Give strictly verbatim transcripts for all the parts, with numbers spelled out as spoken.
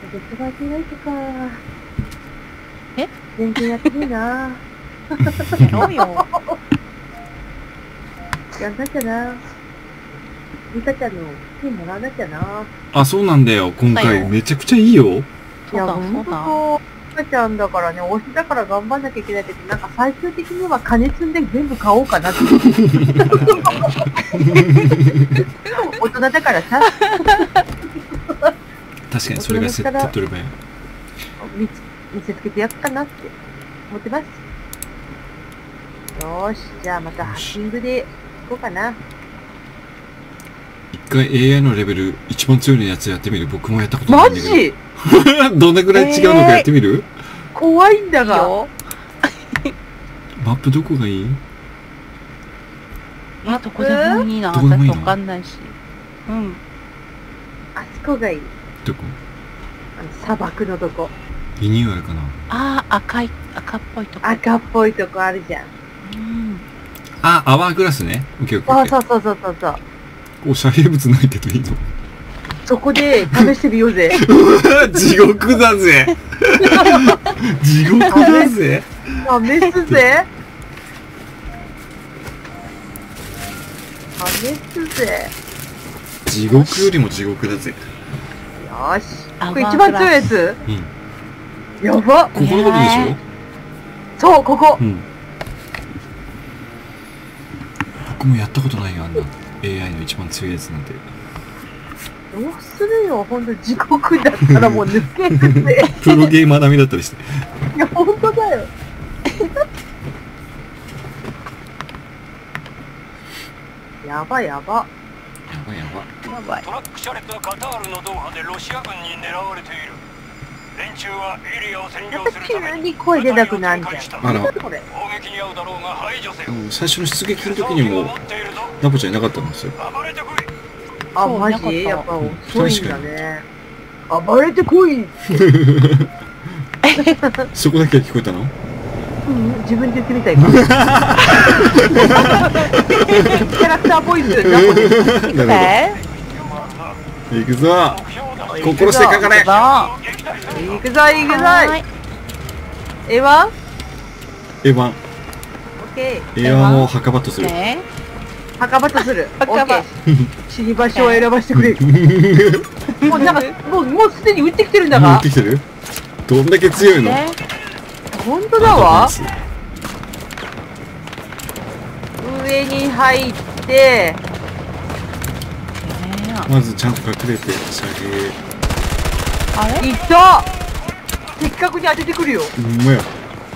デッドバイデイライトか。 え全然やってねえな。 やろうよ。 やんなきゃな。リカちゃんの手もらわなきゃな。 あ、そうなんだよ。今回めちゃくちゃいいよ。 いや、 そうだほんとそうだ。 そう。リカちゃんだからね、推しだから頑張んなきゃいけないけど、なんか最終的には金積んで全部買おうかなって。大人だからさ。 確かにそれがセット取ればいい。 見見せつけてやっかなって思ってます。よーし、じゃあまたハッキングでいこうかな。 一回 エーアイ のレベル一番強いやつやってみる。僕もやったことないマんだけジど。どんなぐらい違うのかやってみる？ 怖いんだが。 いいよ。 マップどこがいい？ え、どこでもいいな。 どこでもいいの私わかんないし。うん。 あそこがいい。 どこ？ あの砂漠のとこ。 リニューアルかな。 ああ、赤い、赤っぽいとこ。 赤っぽいとこあるじゃん。 うん。 あ、アワーグラスね。オッケーオッケーオッケー。 そうそうそうそうそう。 こう遮蔽物ないけどいいの？ そこで試してみようぜ。 地獄だぜ。地獄だぜ。 試すぜ。試すぜ。 地獄よりも地獄だぜ。 よーし。これ一番強いやつ？ うん。 やばっ。 ここのことでしょ？ そう、ここ。 うん。僕もやったことないよ、あんな エーアイ の一番強いやつなんて。 どうするよ、ほんと地獄だったらもう抜けるぜ。 プロゲーマー並みだったりして。 いや、ほんとだよ。やばやば。 やばいやば。 やばい。 トラック車列はカタールのドーハでロシア軍に狙われている。連中はエリアを占やっぱ領するため急に声出なくなるじゃん。 あら、 これ。 攻撃に遭うだろうが排除せよ。 最初の出撃の時にもナポちゃんいなかったんですよ。 暴れてこい。 あ、 そうマなかったジやっぱ遅いんだね。暴れてこい。 そこだけは聞こえたの？ うん、自分で言ってみたいか。キャラクターボイスなこれ。 なるえほど。行くぞ。心してかかれ。 ー、 行くぞ行くぞ。 はーい。 エワン？ エヴァン。 オッケー。 エヴァンを墓場とする。 ね墓場とする。 墓場オッケー。死に場所を選ばせてくれ。もうなんかもうもうすでに撃ってきてるんだ持っが。 てきてる？どんだけ強いの？ ね本当だわ。上に入って。 まずちゃんと隠れて射撃。 あれいった的確に当ててくるよ。 うまや。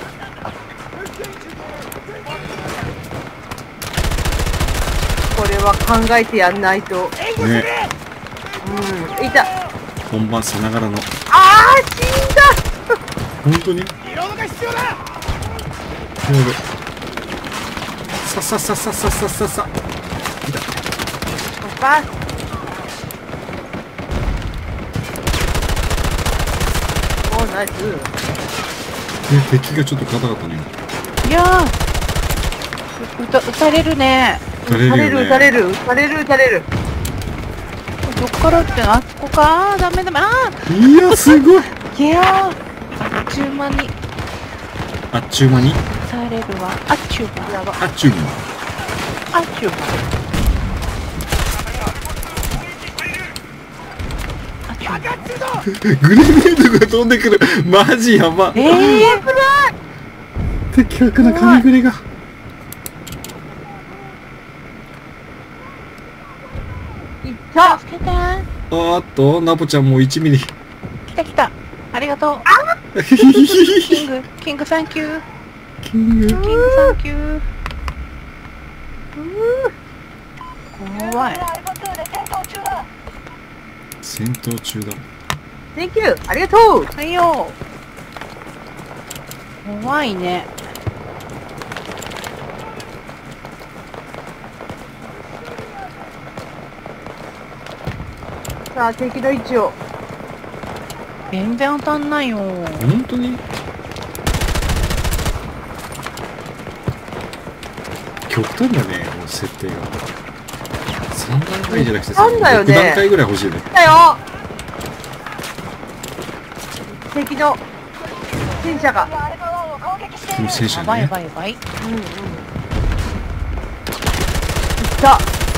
これは考えてやんないと。 ね。 うん、いた。 本番さながらの。 あー、死んだ。 本当に？やべ。ささささささささ。いた。 バス。おー、ナイス。 え、敵がちょっと硬かったね。 いやー、撃た撃たれるね。 撃たれるよね。 撃たれる撃たれる撃たれる撃たれる。 どっからってのあそこか。ダメダメ。あいや、すごい。 ー、いやー、あっちゅう間にあっちゅう間に。 撃たれるわ。あっちゅう間。 やば。 あっちゅう間。 あっちゅう間。 グレネードが飛んでくる。マジやば。 ええー、 的確な金グレが。 いった助けてー。 あーっと、ナポちゃんもいちミリ。 来た来た。ありがとう。キング、キングサンキュー。 キング。 キングサンキュー。怖い。 戦闘中だ。 Thank you ありがとう。 はいよ。怖いね。 さあ、敵の位置を。 全然当たんないよ。 本当に？極端だね、もう設定が。さんだんかいじゃなくてさ、 なんだよねろくだんかいぐらい欲しいね。 だよ。 敵の戦車が。 この戦車やばいやね。 ばいやばい。 うんうん。いった。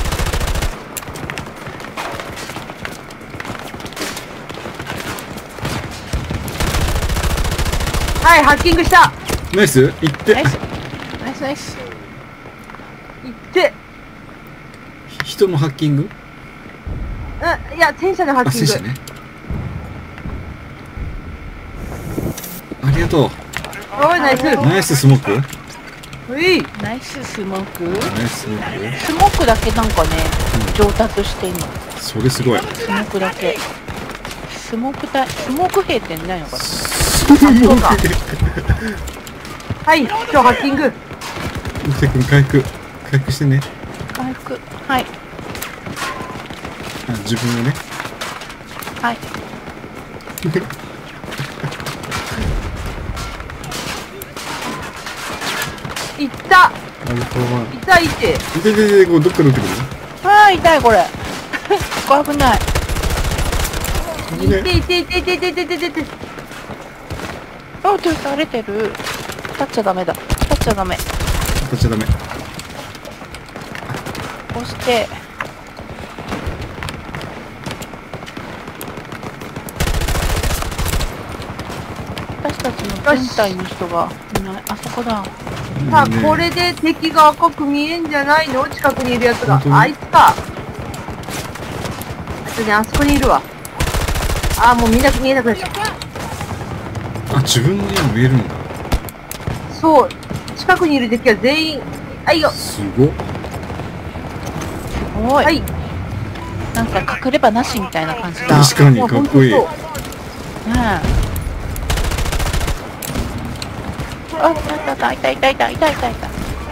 はい、ハッキングした。 ナイスいってナイスナイスナイス。 いって。 人のハッキングうん、いや、戦車のハッあ、 キング。 戦車ね。ありがとおい、ナイス。 う。ナイススモークうい。 ナイススモーク。 ナイススモークスモークだけなんかね、上達してんの。 それすごい。 スモークだけ。スモーク隊、スモーク兵って何のこれ。 スモークはい、今日ハッキング。 うてくん回復回復してね。 回復。はい。 あ、自分をね。 はい。 いった。 あれこのまま痛いって。 いててて、こうどっから打ってくるあー、痛いこれ。ここ危ない。 のね。 いていていていていていていていて。 あ、手垂れてる。立っちゃダメだ。立っちゃダメ。 当たっちゃダメ。 押して。私たちの全体の人がいない。あそこだ。 さあ、 ねこれで敵が赤く見えんじゃないの？近くにいるやつが本当。にあいつか。あとね、あそこにいるわ。あー、もう見なく見えなくなっちゃった。 あ、自分の家も見えるんだ。 そう。近くにいる敵は全員。あいよ。 すごっ。 すごい。 はい。 なんか隠れ場なしみたいな感じだ。 確かにかっこいい。 やほんとねえ。あ、痛い痛い痛い痛い痛い痛い痛い痛い。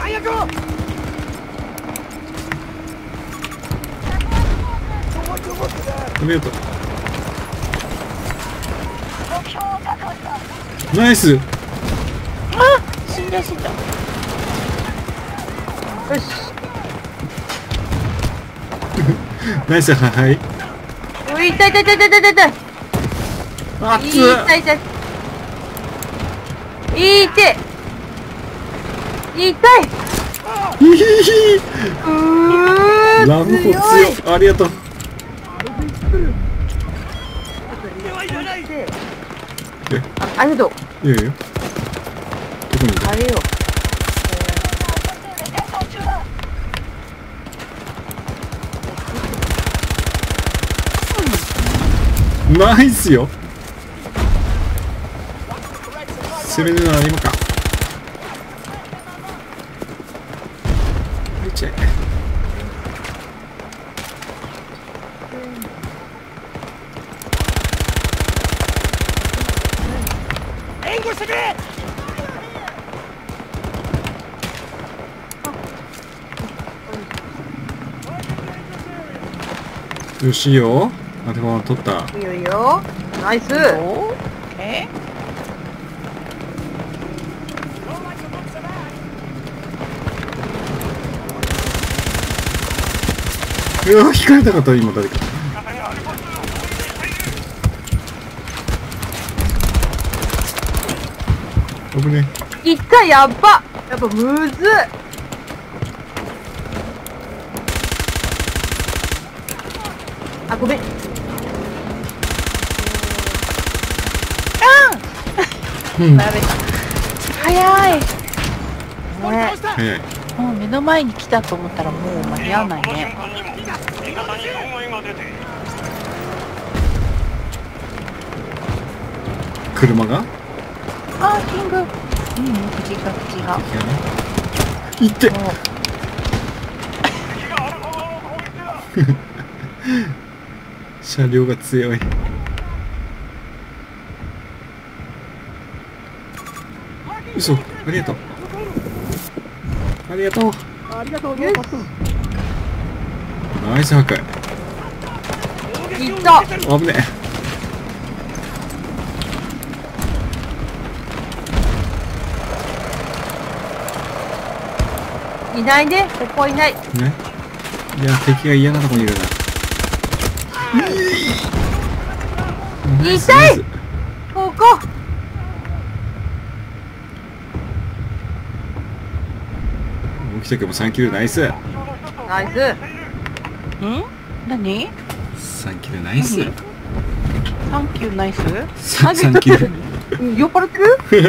ありがとう。ナイス。 あ、死んだ死んだ。 そう。よし。 ナイス、はいはい。 うい、痛い痛い痛い痛い痛い痛い。 熱っ。 痛い痛い。痛い。痛い。 ヒヒヒ。 うー。 ラブホ強い。ありがとう。え、 あ、ありがとう。 いやいや。どこにいる？ あれよ。 ナイスよ。攻めるなら今か。入っちゃえ。 援護してくれ。 よしいいよ。あ、でも取った。 いいよいいよ。ナイス。 おえうわ、引かれたかった今誰か。危ねいった、やっば。やっぱむずっ。あ、ごめん。 え。うん。 なれた。早い。 ね。 早い。 もう目の前に来たと思ったらもう間に合わないね。 この瞬間にも味方に損害が出ている。 車があー、キング。うん、口が口が。 いってもう敵がある方の攻撃だ。 車両が強い。嘘、ありがとう。ありがとう。 ありがとう。よし。 ナイス破壊。 いった。 危ねいないね。ここはいない。 え。ね。いや、敵が嫌なとこにいるな。ナイス痛いナイスこここ。 起きたけどさんキルナイス。 ナイス。 ん何さんキルナイス。 サンキューナイスさんキル。 うん酔っ払ってる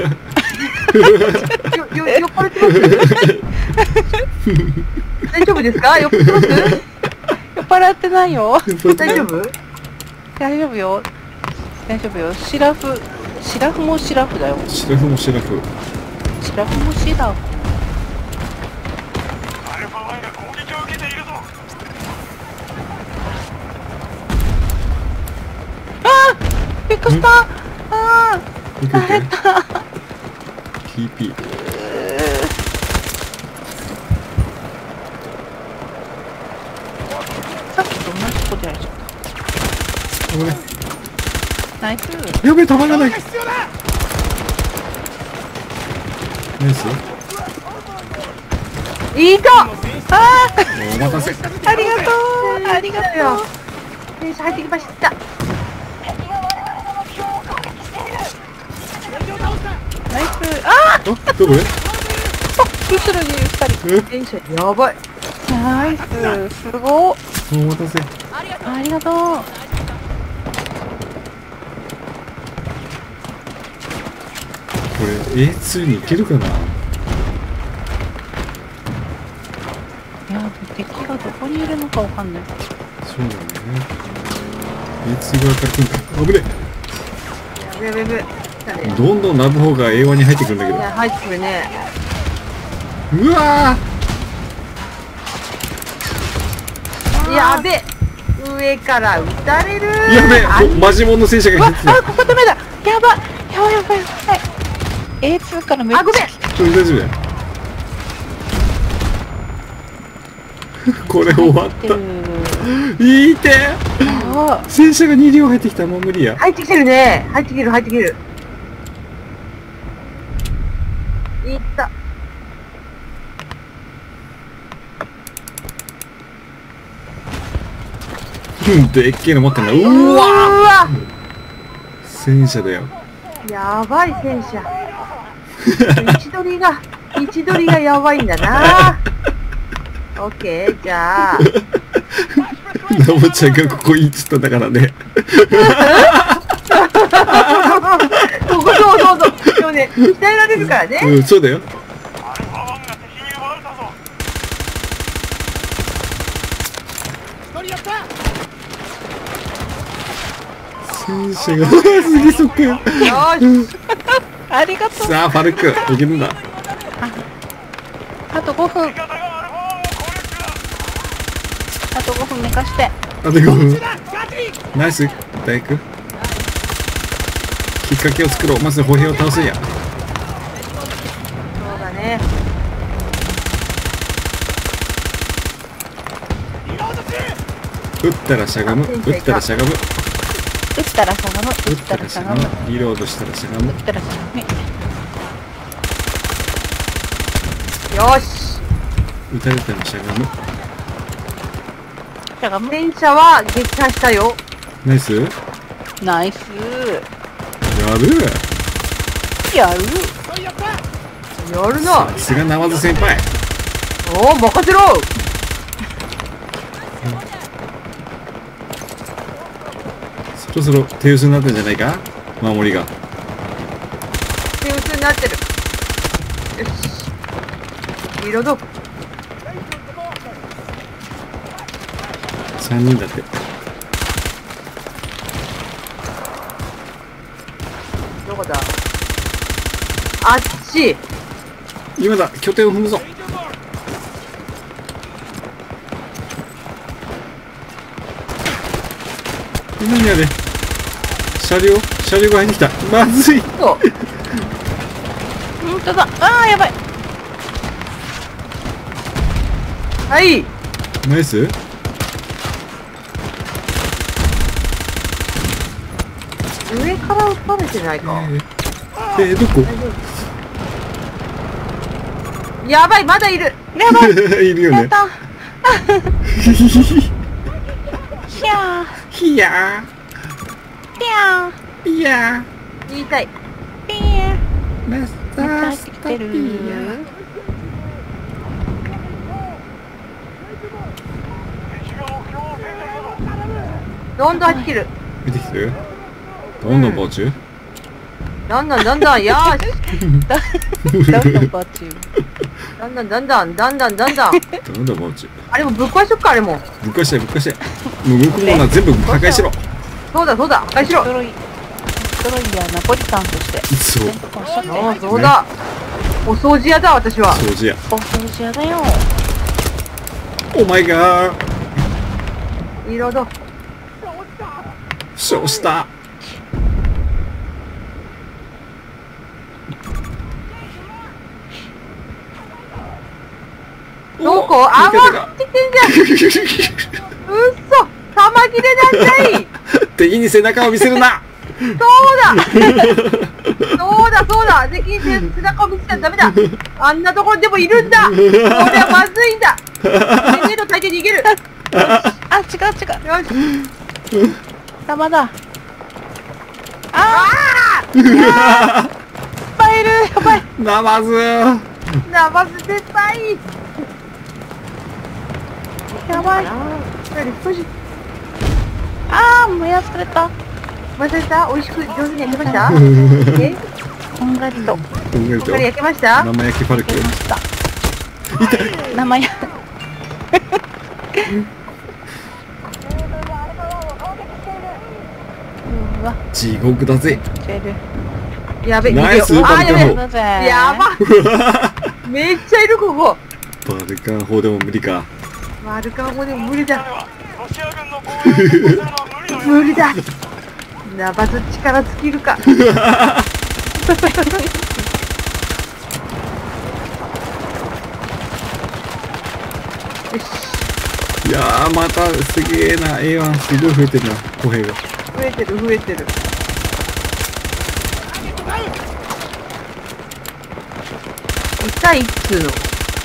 よ、よ、酔っ払ってます大丈夫ですか？酔っ払ってます？ 酔っ払ってないよ。 大丈夫？ 大丈夫よ。大丈夫よ。シラフ、シラフもシラフだよ。 シラフもシラフ。 シラフもシラフ。 アルファワンが攻撃を受けているぞ。 あーびっくりした。あいくいけ。ティーピー。 さっきと同じことやられちゃっ危ね。 た。ナイス。 やべえ、弾がない。ナイス。 いた。 あお待たせ。 ーありがとう。ありがとう。 電車入ってきました。 ナイス。ああ、どこで？ ー後ろに二人。 え？ 電車やばい。 ナイス。すごっ。 お待たせ。 ありがとう。 これ エーツー に行けるかな。 いや、敵がどこにいるのかわかんない。 そうだね。エーツー 側から来るんだ。危ねやべやべやべ。来たえ。 ね。 どんどんラブホーが エーワン に入ってくるんだけど。 いや、入ってくるね。 うわやべ。上から撃たれる。 ーやべえ、 あほマジモンの戦車うわ、 が来てあ、ここダメだ。やば。やばいやばいやばい。エーツー からめっちゃ。 あ、ごめん。 た。大丈夫だよ。これ終わった。いいてあー戦車がに両入ってきた。もう無理や。 入ってきてるね。入ってきてる、入ってきてる。いった。 うんでっけえの持ってんだ。ううわわ戦車だよ。 やばい戦車。位置取りが、位置取りがやばいんだな。オッケー、じゃあ。 ナモちゃんがここいいっつったんだからね。 ここそうそうそう。でもね、鍛えられるからね。 うん、そうだよ。 アルファワンが敵に奪われたぞ。 戦車がすげえそっかよ。 よーし。 ありがとう。 さあファルクいけるんだ。 あとごふん。 味方がアルファワンを攻略だ。 あとごふん寝かして。 あとごふん。ナイス大工。きっかけを作ろう。まず歩兵を倒すんや。 そうだね。 撃ったらしゃがむ。撃ったらしゃがむ。 撃ったらしゃがむ。撃っ撃ったたらしゃがむ。 らしゃがむ。リロードしたらしゃがむ撃。ったらしゃがむ。 よし。 撃たれたらしゃがむ。 しゃがむ。 戦車は撃破したよ。 ナイス。やナイス。 る。 やる。 やるな。 さすがナマズ先輩。 おお、任せろ。 そろそろ手薄になったんじゃないか、守りが。 手薄になってる。よし。リロード。 さんにんだって。 どこだ。あっち。 今だ、拠点を踏むぞ。何あれ、車両車両が入ってきた。まずい。 そう。 本当だ。ああ、やばい。 はい。 ナイス。 上から撃たれてないか。 えー、えー、どこやばい、まだいる。 やばい。 いるよね。 やった。 ひひひひゃひやー。ひゃーいやい言いたい。 ピーン。 メッサまたー来てる。 どんどん入ってきる。 見てきてるどんどん防虫どんどんどんどん、よーし。 どんどんバッチュ。 どんどんどんどん、どんどんどんどん。 どんどん防虫あれもぶっ壊しとくか、あれも。 ぶっ壊してぶっ壊してもう動くものは全部破壊しろそうだそうだ、破壊しろ。 ストロイ、ストロイヤーナポリタンとして。 そう全部壊しちゃって。 ああ、そうだ。お掃除屋だ、私は。 掃除やお掃除屋だよ。 お前がリロード。 負傷したどこあ、わ味方が来てんじゃん。うっそ、玉切れなんだい。 敵に背中を見せるなそうだそうだそうだ、敵に背中を見せちゃダメだ。あんなところでもいるんだ。これはまずいんだ。逃げる大抵逃げる。 あ、違う違う。 よし。 玉だ。ああ。いっぱいいる。やばい。 ナマズナマズ絶対。 やばい。 少しああ、燃やされた。 忘れた。美味しく上手に焼けましたえこんがりと。 こんがりとこれ焼けました生焼きパルク焼けました。生や。うわ、 地獄だぜ来てる。 やべ、 ナイス逃げよう。あー、やべ。 だぜ。 やば。めっちゃいる、ここ。 バルカン砲でも無理かマルカンもでも無理だ。 ロシア軍の防衛を突破するのは無理だよ。 無理だ。ナバズ力尽きるか。よし。 いやーまたすげえな エーワン すごい増えてるな歩兵が増えてる、増えてる。痛いっつうの。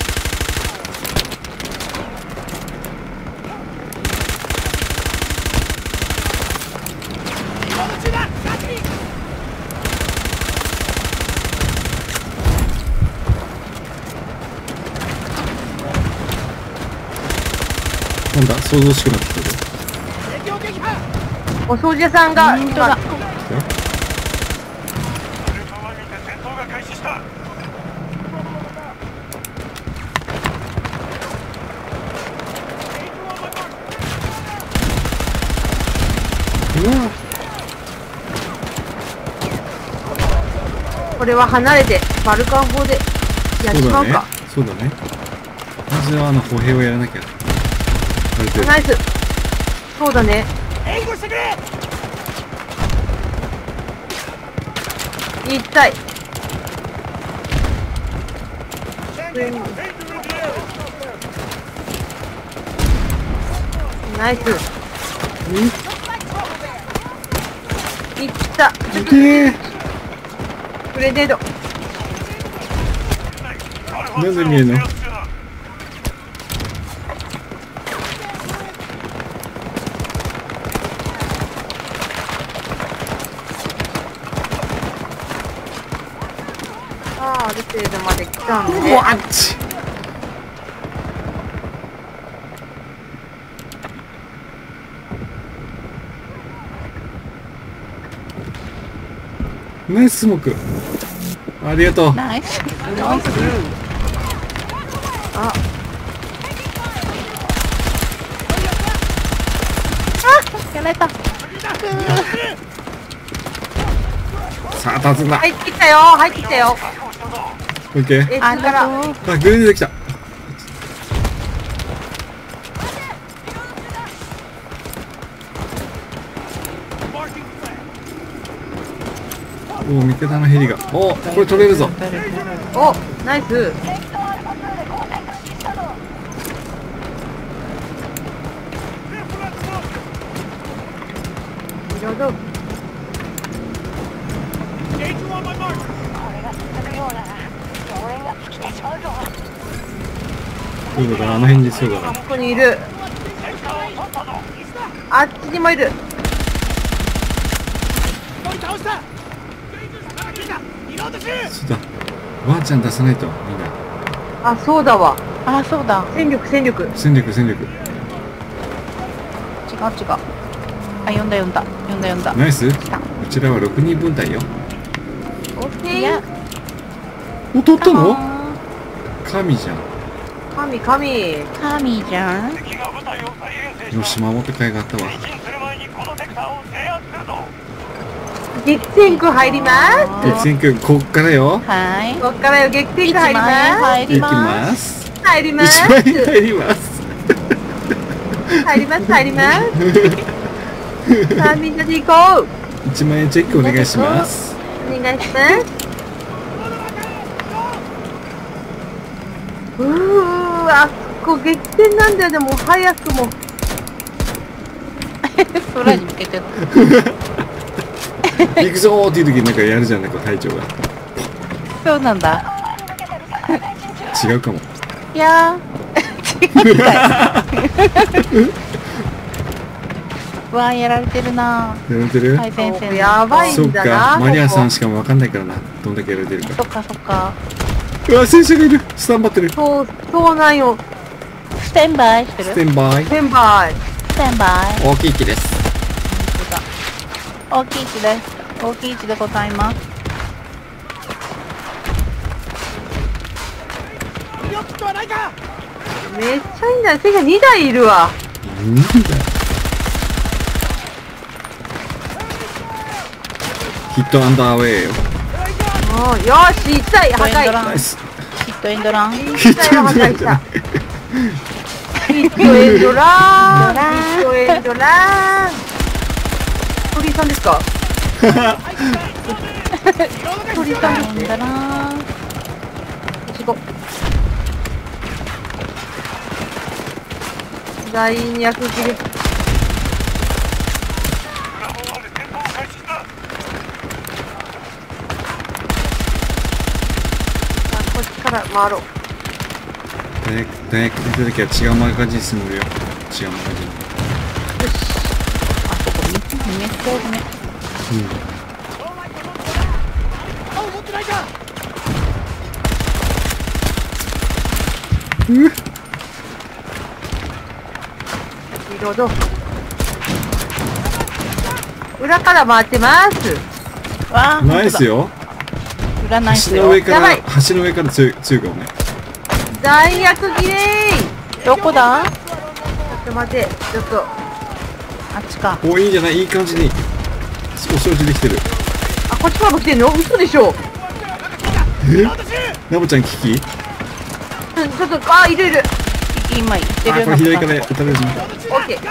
なんだ想像しくなってきたぞお掃除屋さんが今、 本当だ。 戦闘が開始した。 うわこれは離れてバルカン砲でやっちそうだねまうか。 そうだねまずはあの歩兵をやらなきゃある程度ナイス。そうだね。 援護してくれ。 痛い。ナイス。いった。 いけーグレネード。 なんで見えんのああ、ある程度まで来たんで。 うわっちナイススモークありがとうナイス。 ナイス。あ、 やられた。 さあ立つんだ入ってきたよ、入ってきたよ。 オッケー S ありから。 がとう。 あグレネード来たおお味方のヘリがおおこれ取れるぞお、ナイス。リロード。 いいのかなあの辺にそうだなここにいる。あっちにもいる。 そうだ。ワンちゃん出さないとみんな。 あ、そうだわ。 あ、そうだ。 戦力、戦力。 戦略戦略。 違う違う。あ、呼んだ呼んだ。呼んだ呼んだ。 ナイス。う来た。 ちらはろくにん分隊よ。 オッケいやー。 お、取ったの？ あ神じゃん。 神、神。 ー神じゃん。 敵が部隊を再編成しよし、守って甲斐があったわ。 前進する前にこのセクターを制圧するぞ。 激戦区入りま激戦区、こっからよ。 はい。 す。こっからよ、激戦一区入り万円ま入り行きま。 ますす。 す。入りま一す。 万円入ります。 入ります、入ります。さあ、みんなで行こう。 一万円チェックお願いします。 お願いします。うー、あそこ激戦なんだよ、でも早くも。 空に向けて。 行くぞーっていう時になんかやるじゃん、なんか隊長が。 そうなんだ。 違うかも。 いやー。違うんかい。うわー、やられてるな。 やられてる？ 最前線の。 やばいそっんだなか、マリアさんこしかもわかんないからな。どんだけやられてるか。 そっかそっか。 うわ、戦車がいる。スタンバってる。 そう、そうなんよ。 ステンバイしてる。 ステンバイ。 メンバー。 ステンバイ。 大きい木です。 大きい位置です。大きい位置でございます。 めっちゃいいんだよ。戦車にだいいるわ。 なんだよ。ヒットアンダーウェイよ。 もうよし、いちだい破壊。 エンドランナイス。 ヒットエンドラン。 いちだいは破壊した。ヒットエンドラーン。ヒットエンドラーン。鳥居さんですか？鳥居さんエンドラン。 すごい。大役切れ。 裏門まで戦闘を開始した。 あ、こっちから回ろう。 大学、大学出た時は違うマガジン進むよ。違うマガジン。 あそこにめっちゃ多いね。 うん。うっ。 リロード。裏から回ってます。 わあ、 ナイスよ。 裏ナイスよ。 橋の上かやばいら、橋の上から強い、強いかもね。 大役切れー。 どこだ？ ちょっと待って、ちょっと。 あっちか。 お、いいんじゃない？いい感じに。お掃除できてる。 あ、こっちからも来てんの？嘘でしょ。 え？ナボちゃん危機？ うん、ちょっと、あ、いるいる。 今言ってあ、 るよこれ左から撃たれるじゃん。 オッケー。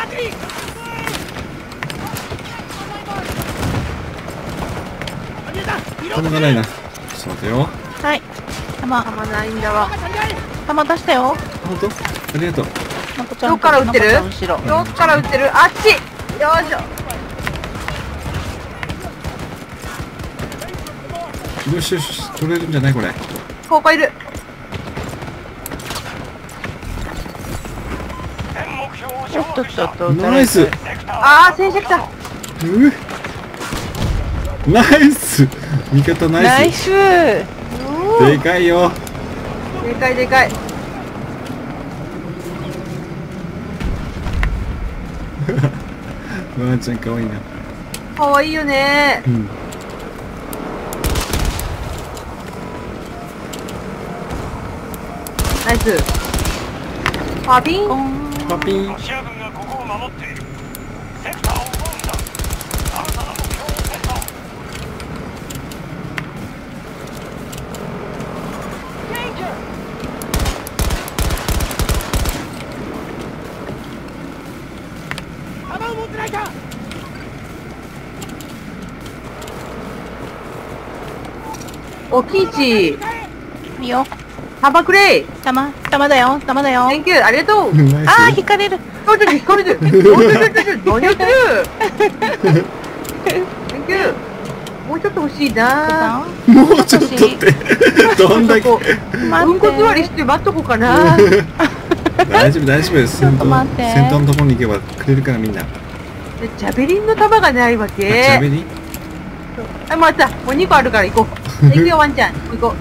弾がないな。ちょっと待ってよ。 はい。弾、 たまないんだわ。 弾出したよ。 ほんと？ありがとう。 まこちゃん。 どっから撃ってるまこちゃん後ろ。 どっから撃ってる？あっち。よいしょ。 よしよし、取れるんじゃないこれ。 ここいる。 全目標をちょっと掌握した。 ちょっと。 ナイス。 セクターあー、戦車来た。 うっ。ナイス。味方ナナイイス。 ス。 うでかいよ。 ーでかいでかい。 ワンちゃんかわいいな。 かわいいよねう。ん。 ナイス。パピン。 コン。 パピン。 ロシア軍がここを守っている。セクターを奪うんだ。新たな目標をセット。 おきいち。 いいよ。 弾くれ。 弾、弾だよ。弾だよ。 Thank you。ありがとう。 ナイス。 あー、引かれる。 ちょちょ、引かれてる。おいちょちょちょちょ、何やってる。Thank you。もうちょっと欲しいな。 もうちょっとって。どんだけ。 こううんこ座りして待っとこうかな。 大丈夫大丈夫です。 ちょっと待って先頭のところに行けばくれるからみんな。 でジャベリンの弾がないわあ、 け。 ジャベリン？ あ、また、もうにこあるから行こう。 行くよ、ワンちゃん。行こ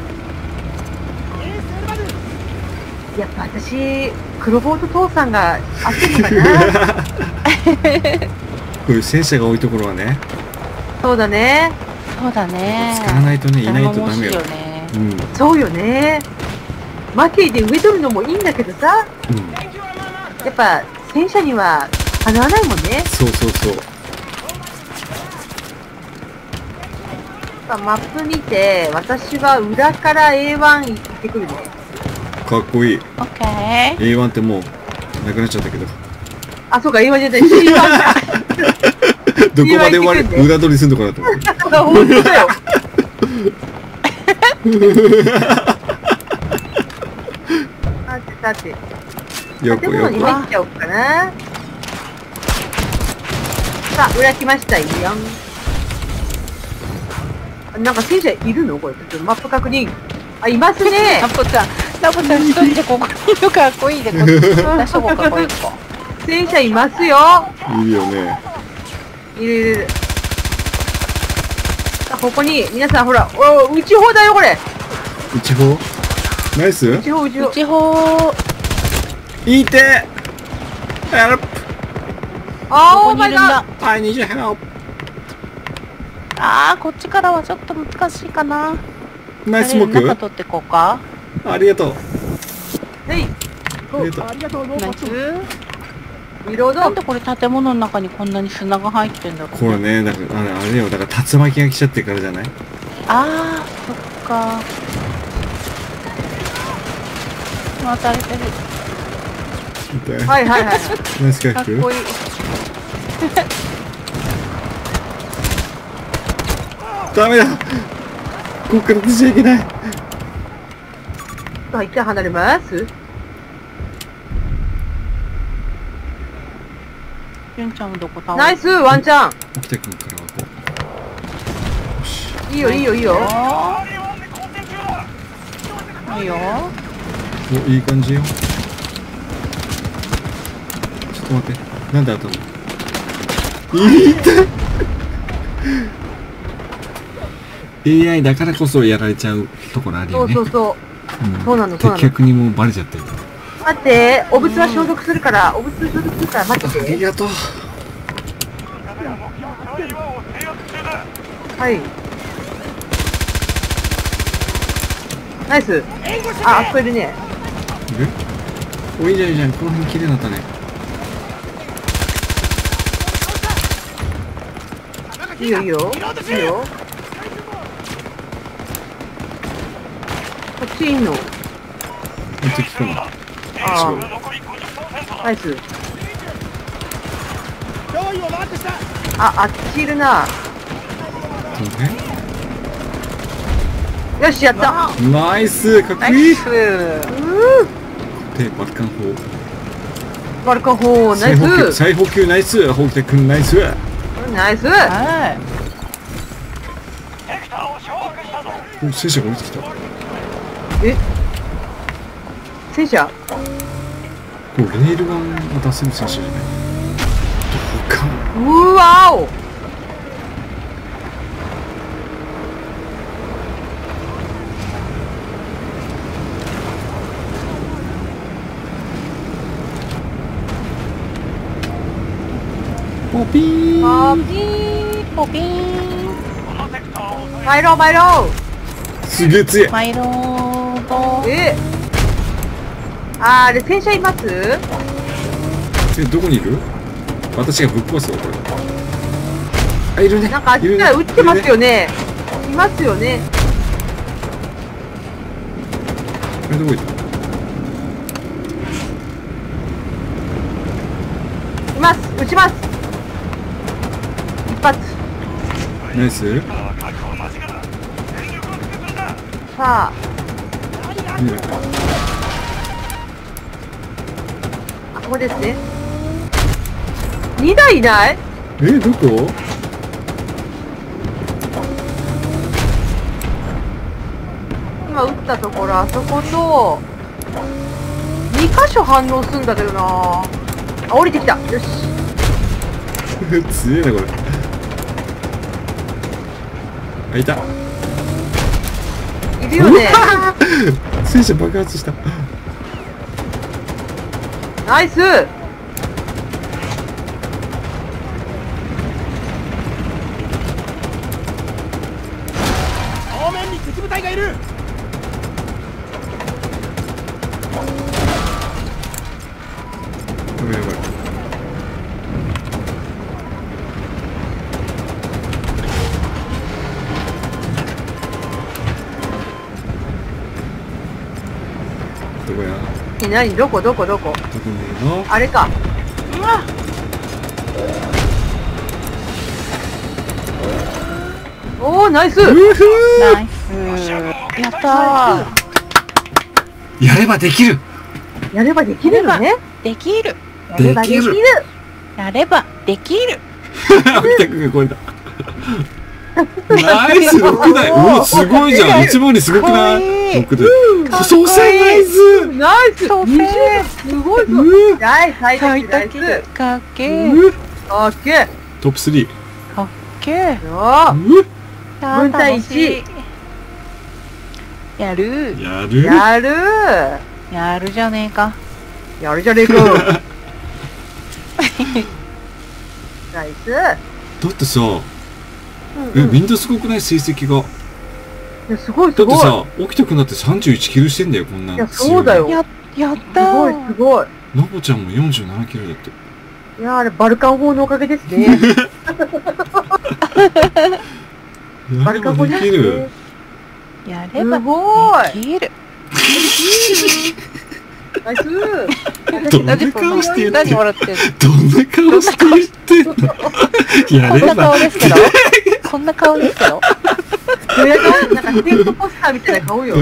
う。やっぱ私、黒ボート父さんが合ってるのかな。 こういう戦車が多いところはね、 そうだね。 そうだね。 使わないとね、いないとダメよ。 頼もしいよね。 うん。うん。 そうよね。負けで上取るのもいいんだけどさ、やっぱ戦車にはかなわないもんね。 そうそうそう。 マップ見て、私は裏から エーワン 行ってくるね。 かっこいい。 オッケー。 エーワン ってもう、なくなっちゃったけど。 あ、そうか、エーワン じゃない、シーワン か。 どこまで割り、 シーワン行ってくんね裏取りすんのかなと思って。 本当だよ。さてさて。 よこよこ。 建物に入っちゃおうかな。さあ、裏来ましたよ。なんか戦車いるのこれ。ちょっとマップ確認。あ、いますねラ。ボちゃん、ラボちゃん一人でここにいるかっこいいで、こっち出しとこうか、これ一個。 戦車いますよ。 いるよね。 いるいるいる。さあ、ここに、皆さんほら、お内砲だよ、これ。 内砲ナイス内砲、内砲。 地方、 いて Help あー、 どこオーマイガにいるんだ。 I need your help あー、こっちからはちょっと難しいかな。 ナイススモ中ー取ってこうか。 クありがとう。 ー。はい。 ありがとう。 ナイス。 リロードなん。でこれ建物の中にこんなに砂が入ってんだろう。 これね、だから、あれあれよ、だから竜巻が来ちゃってるからじゃない？ あー、そっか。回されてる。 痛い。 はいはいはい。 ナイス回かっ復。 こいい。 ダメだ。ここから出ちゃいけない。 さあ、一旦離れます。 ゆんちゃんはどこ倒れナイス、ワンちゃん。 沖田君からはこう。よし。 いいよいいよいいよ。 いいよ。 お、いい感じよ。ちょっと待って。なんで当たるの？いた。エーアイ だからこそやられちゃうところあるそよね。 うそうそう。 うんそうなのそうなの敵客にもバレちゃってる。 待って、お物は消毒するから、お物消毒するから待ってありて。 がとう。 はい。ナイス。あ、あそこいるね。 いる？お、いいじゃんいいじゃん。この辺綺麗になったね。 いいよいいよ。いいよ。こっちいんの。 こっち聞くの。 ああ、ナイス。あ、あっちいるな。 この辺？ よし、やった。 ナイスかっこナいい。 イス。 うー。 で、バルカン砲。 バルカ砲、ナイ再補給、 ス。 再補給ナイス。ホウキタ君ナイス。 ナイス。 はい。 お、戦車が降りてきた。 え戦車これレールガンが出せる戦車じゃない？どうか。 うわおポピーあピー、ポピー。 参ろう参ろすげえ強い。 マイローボう。えあー、あれ戦車いますえ、どこにいる？私がぶっ壊すわ、これ。あ、いるね。 なんかあっちいるねから撃ってますよね。いますよね。 あれどこ行った？ います撃ちます一発。 ナイス。 さあ、 いいね。 あここですね。にだいいない？ え、どこ？ 今撃ったところ、あそことに箇所反応するんだけどなあ。降りてきた。よし。 強いな、これ。あ、いた。 いるよね。 戦車爆発した。 ナイス。 正面に敵部隊がいる。 やばいやばい。どこや？ え、何どこどこどこ？ どこにいるの？ あれか。うわ。おー、ナイス。 うふナイス。やったー。 やればできる。 やればできるよね。 できる。 やればできる。 やればできる。 秋田君が超えた。ナイスろくだい。うわ、すごいじゃん。いつもよりすごくない？ろくだい。蘇生ナイス。 ナイス。 蘇にじゅ生。 うすごいすごい。はい、最最多ナイ多ス。 かっけー。 うオッケー。 トップスリー。 かっけー。 よー。 う分隊いち。 やる。 やる。 やるやるじゃねえか。 ー。やるじゃねえか。ナイス。 だってさ、え、 うんうん、 みんなすごくない？成績が。 いや、すごいすごい。 だってさ、起きたくなってさんじゅういちキルしてんだよ、こんなん。 いやそうだよや、やっすたごいー。 すごい。 ナボちゃんもよんじゅうななキルだって。 いやー、あれバルカン砲のおかげですね。バルカン砲でですね。 きる。 やればすごい。 できる。 ナイス。 どんな顔して言ってんの？ 何笑ってんの？ どんな顔して言ってんの？やこんなれば顔ですけど。こんな顔ですけど。 それがなんか選挙ポスターみたいな顔よ。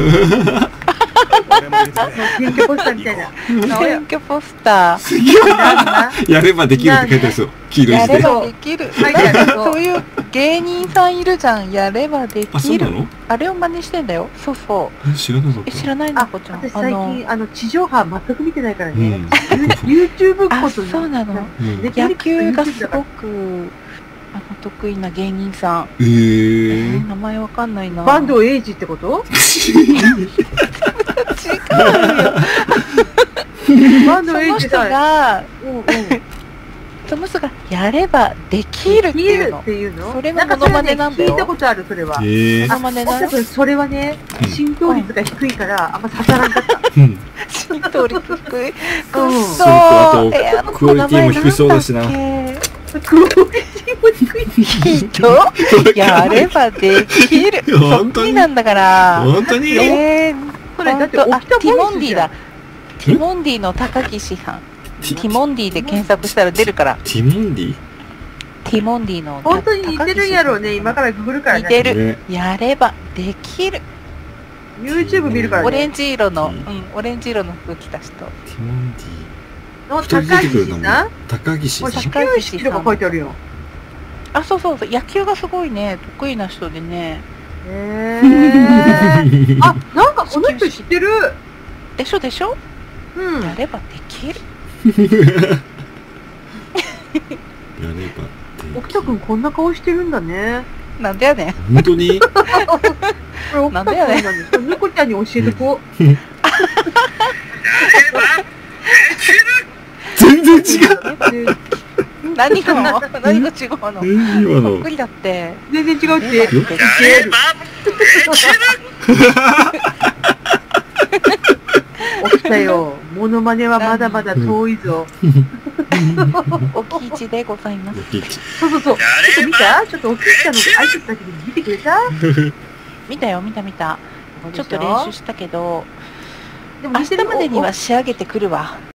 選挙ポスターみたいな顔よ選。挙ポスタやればできるって書いてあるそう。黄ー。 色い字で。 やればできる。 書いてあるそうそういう芸人さんいるじゃん。やればであ、そうきる。 なの？ あれを真似してんだよ。そうそう。 え、知らなかっえ、 た。 知らないのあ、 こちゃん。 私最近あの地上波全く見てないからね。 うん。 YouTube あ、 ことそうなの。 うんで野球がす YouTube だからごくあの得意な芸人さん。 ええーー、名前わかんないな。 バンドエイジってこと？ 違うよ。 バンドその人エイジさ、 が、 うんうん。 その人がやればできるっていうのっ。ていうの？ それのなんかモノマネなんだよ聞いたことあるそれは。 えーモノマネだよ多分それはねうん浸透率が低いからあんま刺さらんかった。 うん。 浸透率低い。くっうんそそうかあとー。えー、あのクオリティも低そうだしな名前んだっクオリティも低い。 けひどい。やればできる。そっ本当にくりなんだから。 本当に？ えー、 それだってほんとあ起きたティモボイスじゃんンディだ。ティモンディの高岸さん。ティモンディで検索したら出るから。 ティモンディ？ ティモンディの本当に似てるんやろうね。今からググるからね。 似てる。 ねやればできる。 YouTube 見るからね。 オレンジ色の、 ううんん、オレンジ色の服着た人。 ティモンディ。 の二人出高てくるのも岸さん。 高岸さん。 これ始球式とか書いてあるよ。 あ、そうそうそう、野球がすごいね、得意な人でね。 へー。あ、なんかこの人知ってる。 でしょでしょ、 うん。 やればできる。 やればで沖田くんこんな顔してるんだね。 なんでやねん。 本当に？ これ沖田くんなんでやねんなんです。猫ちゃんに教えてこう。 全然違う。 何が何が違うの？ え今そっのくりだって。 全然違うって。 やればできる。 起きたよ。モノマネはまだまだ遠いぞ。 おきいちでございます。 ピッチ。 そうそうそう。ちょっと見た？ちょっと起きたの挨拶だけで見てくれた？ 見たよ、見た見た。ちょっと練習したけど、 でも明日までには仕上げてくるわ。